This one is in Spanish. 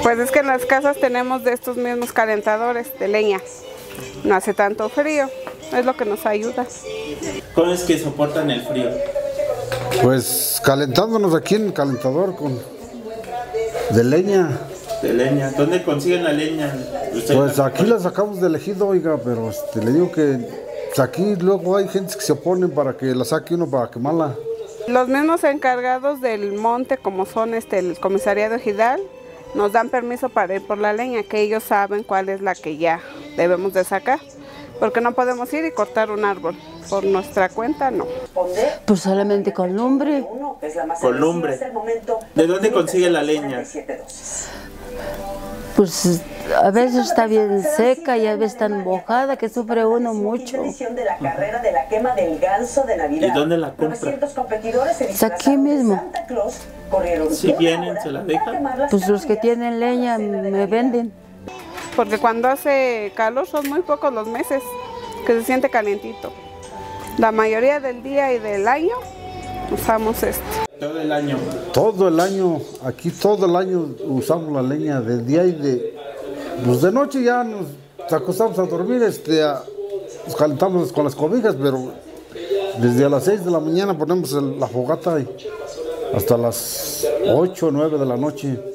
Pues es que en las casas tenemos de estos mismos calentadores de leña. No hace tanto frío, es lo que nos ayuda. ¿Cómo es que soportan el frío? Pues calentándonos aquí en el calentador de leña. De leña. ¿Dónde consiguen la leña? Pues aquí la sacamos del ejido, oiga, pero le digo que aquí luego hay gente que se oponen para que la saque uno para quemarla. Los mismos encargados del monte, como son el comisariado ejidal, nos dan permiso para ir por la leña, que ellos saben cuál es la que ya debemos de sacar, porque no podemos ir y cortar un árbol. Por nuestra cuenta, no. Pues solamente con lumbre. Con lumbre. ¿De dónde consigue la leña? Pues a veces está bien seca y a veces tan mojada que sufre uno mucho. ¿Y dónde la compra? Pues aquí mismo. Si vienen, se la dejan. Pues los que tienen leña me venden. Porque cuando hace calor son muy pocos los meses que se siente calientito. La mayoría del día y del año usamos esto. Todo el año. Todo el año, aquí todo el año usamos la leña de día y pues de noche ya nos acostamos a dormir, nos calentamos con las cobijas, pero desde las 6 de la mañana ponemos la fogata hasta las 8 o 9 de la noche.